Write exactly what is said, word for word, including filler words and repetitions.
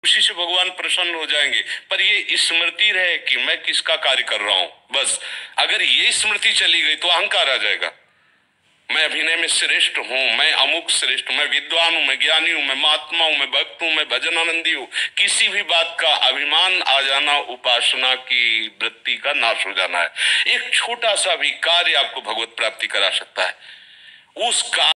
उसी से भगवान प्रसन्न हो जाएंगे। पर ये स्मृति रहे कि मैं किसका कार्य कर रहा हूं, बस अगर ये स्मृति चली गई तो अहंकार आ जाएगा। मैं अभिनय में श्रेष्ठ हूं, मैं अमुक श्रेष्ठ, मैं विद्वान हूं, मैं ज्ञानी हूं, मैं महात्मा हूं, मैं भक्त हूं, मैं भजन आनंदी हूं। किसी भी बात का अभिमान आ जाना उपासना की वृत्ति का नाश हो जाना है। एक छोटा सा भी कार्य आपको भगवत प्राप्ति करा सकता है। उस कार्य